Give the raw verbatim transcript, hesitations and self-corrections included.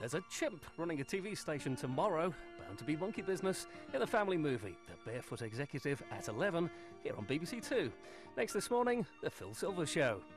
There's a chimp running a T V station tomorrow, bound to be monkey business, in the family movie The Barefoot Executive at eleven, here on B B C Two. Next this morning, The Phil Silvers Show.